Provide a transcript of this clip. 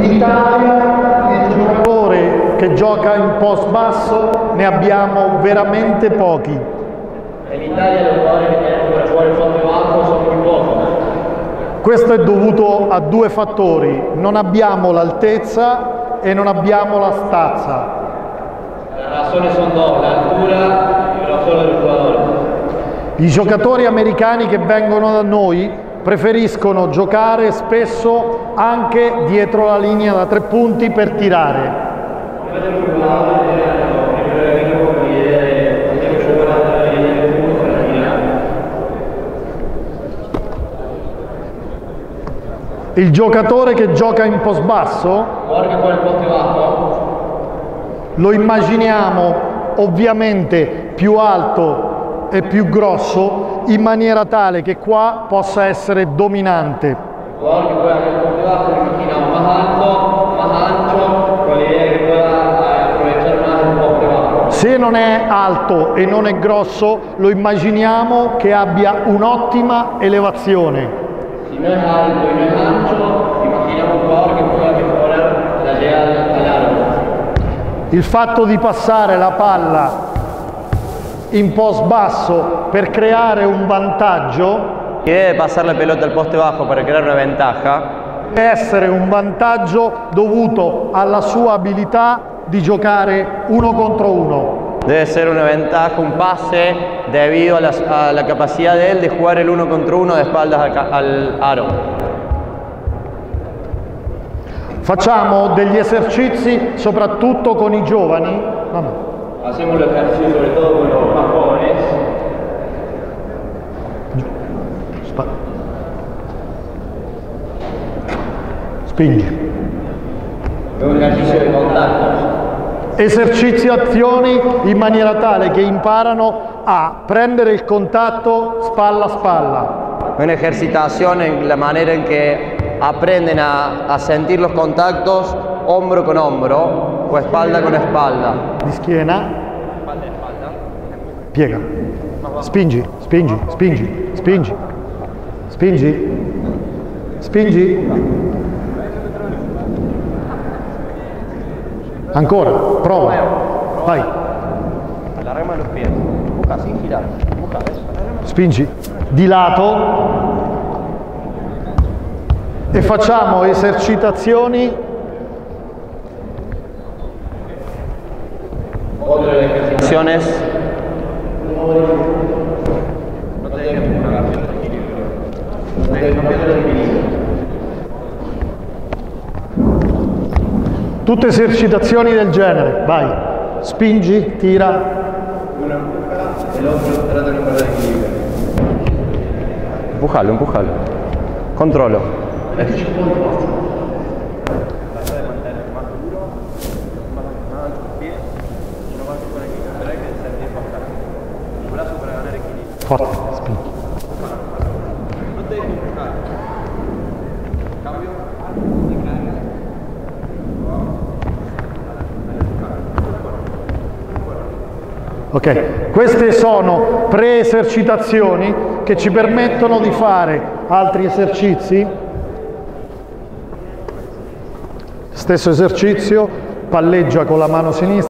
In Italia il giocatore che gioca in post basso ne abbiamo veramente pochi. In Italia i giocatori che tengono fuori il posto basso sono più pochi. Questo è dovuto a due fattori: non abbiamo l'altezza e non abbiamo la stazza. Le ragioni sono due, l'altura e il grosso del giocatore. I giocatori americani che vengono da noi preferiscono giocare spesso anche dietro la linea da 3 punti per tirare. Il giocatore che gioca in post basso lo immaginiamo ovviamente più alto e più grosso, in maniera tale che qua possa essere dominante. Se non è alto e non è grosso, lo immaginiamo che abbia un'ottima elevazione. Se non è alto e non è ancho, immaginiamo un jugador che pueda mejorar la llegada al aro. Il fatto di passare la palla in post basso per creare un vantaggio, debe pasar la pelota al poste bajo para crear una ventaja, deve essere un vantaggio dovuto alla sua abilità di giocare 1 contro 1. debe ser una ventaja, un pase debido a la capacidad de él de jugar el 1 contra 1 de espaldas al aro. Facciamo degli esercizi soprattutto con i giovani. Hacemos los ejercicios sobre todo con los más jóvenes. Spingi. È un esercizio di contatto. Esercitazioni in maniera tale che imparano a prendere il contatto spalla a spalla. Una ejercitación en la manera en que aprenden a sentir los contactos hombro con hombro o espalda con espalda. Di schiena. Piega. Spingi, spingi, spingi, spingi. Spingi. Spingi. Ancora, prova. Vai. Allargamos los pies. Busca sin girar. Busca, ¿ves? Spingi. Di lato. E facciamo esercitazioni. Otra de las ejercitaciones. No te dejes empujar. No te dejes el equilibrio. Tutte esercitazioni del genere. Vai. Spingi, tira. Uno empuja, el otro trata de no perder equilibrio. Empujalo, empujalo. Controlo. Forte, spingi. No te dejes empujar. Cambio. Ok, queste sono pre-esercitazioni che ci permettono di fare altri esercizi. Stesso esercizio, palleggia con la mano sinistra.